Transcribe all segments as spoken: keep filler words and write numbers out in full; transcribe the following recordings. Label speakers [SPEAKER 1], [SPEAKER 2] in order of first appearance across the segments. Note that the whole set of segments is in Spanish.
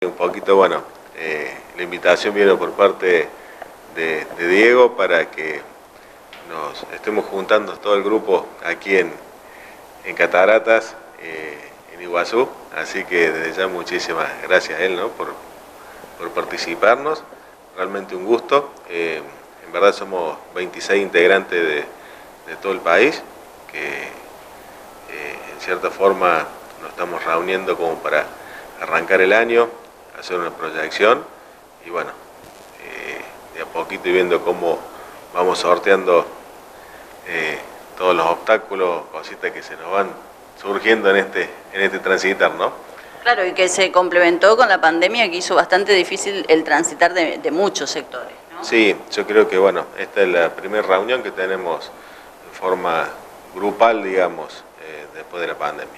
[SPEAKER 1] Un poquito, bueno, eh, la invitación viene por parte de, de Diego para que nos estemos juntando todo el grupo aquí en, en Cataratas, eh, en Iguazú, así que desde ya muchísimas gracias a él, ¿no? por, por participarnos, realmente un gusto. Eh, en verdad somos veintiséis integrantes de, de todo el país, que eh, en cierta forma nos estamos reuniendo como para arrancar el año, hacer una proyección y bueno, eh, de a poquito y viendo cómo vamos sorteando eh, todos los obstáculos, cositas que se nos van surgiendo en este, en este transitar, ¿no?
[SPEAKER 2] Claro, y que se complementó con la pandemia que hizo bastante difícil el transitar de, de muchos sectores, ¿no?
[SPEAKER 1] Sí, yo creo que bueno, esta es la primera reunión que tenemos en forma grupal, digamos, eh, después de la pandemia.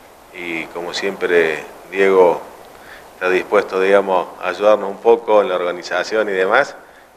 [SPEAKER 1] Y como siempre, Diego está dispuesto, digamos, a ayudarnos un poco en la organización y demás,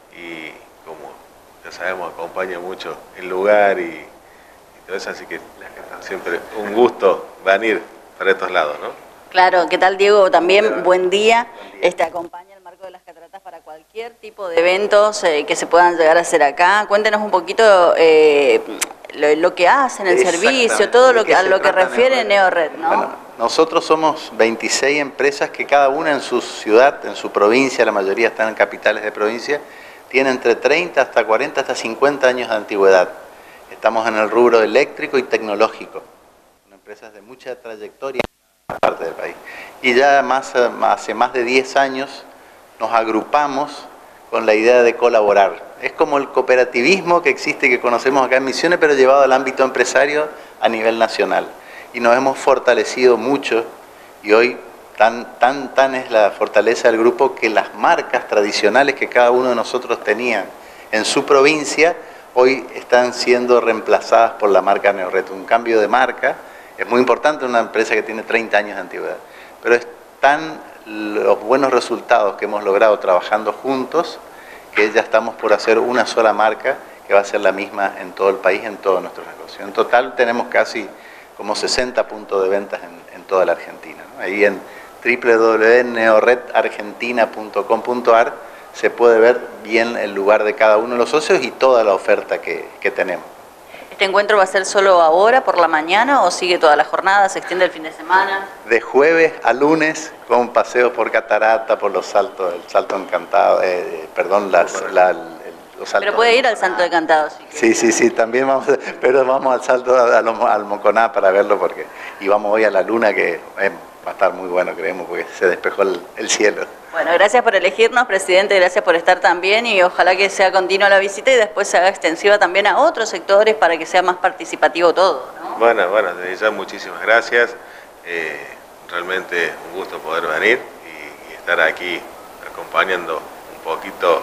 [SPEAKER 1] y como ya sabemos, acompaña mucho el lugar y, y todo eso, así que siempre un gusto venir para estos lados, ¿no?
[SPEAKER 2] Claro, ¿qué tal, Diego? También buen día. Este acompaña el Marco de las Cataratas para cualquier tipo de eventos eh, que se puedan llegar a hacer acá. Cuéntenos un poquito eh, lo, lo que hacen, el servicio, todo lo que, a lo que refiere Neored, ¿no?
[SPEAKER 3] Bueno, nosotros somos veintiséis empresas que cada una en su ciudad, en su provincia, la mayoría están en capitales de provincia, tiene entre treinta hasta cuarenta hasta cincuenta años de antigüedad. Estamos en el rubro eléctrico y tecnológico, son empresas de mucha trayectoria en parte del país. Y ya más, hace más de diez años nos agrupamos con la idea de colaborar. Es como el cooperativismo que existe, que conocemos acá en Misiones, pero llevado al ámbito empresario a nivel nacional. Y nos hemos fortalecido mucho y hoy tan, tan, tan es la fortaleza del grupo que las marcas tradicionales que cada uno de nosotros tenía en su provincia, hoy están siendo reemplazadas por la marca Neored. Un cambio de marca es muy importante en una empresa que tiene treinta años de antigüedad, pero es tan los buenos resultados que hemos logrado trabajando juntos que ya estamos por hacer una sola marca que va a ser la misma en todo el país, en todos nuestros negocios. En total tenemos casi como sesenta puntos de ventas en, en toda la Argentina, ¿no? Ahí en doble u doble u doble u punto neored argentina punto com punto a r se puede ver bien el lugar de cada uno de los socios y toda la oferta que, que tenemos.
[SPEAKER 2] ¿Este encuentro va a ser solo ahora, por la mañana, o sigue toda la jornada, se extiende el fin de semana?
[SPEAKER 3] De jueves a lunes, con paseos por Catarata, por los saltos, el salto encantado, eh, perdón, las, la, el, los saltos.
[SPEAKER 2] Pero puede ir al Salto de Cantado, sí.
[SPEAKER 3] Sí, sí, sí, también vamos, pero vamos al salto al, al Moconá para verlo, porque y vamos hoy a la luna, que eh, va a estar muy bueno, creemos, porque se despejó el, el cielo.
[SPEAKER 2] Bueno, gracias por elegirnos, presidente, gracias por estar también y ojalá que sea continua la visita y después se haga extensiva también a otros sectores para que sea más participativo todo, ¿no?
[SPEAKER 1] Bueno, bueno, desde ya muchísimas gracias. Eh, realmente un gusto poder venir y, y estar aquí acompañando un poquito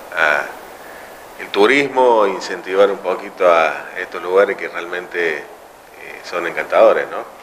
[SPEAKER 1] uh, el turismo, incentivar un poquito a estos lugares que realmente eh, son encantadores, ¿no?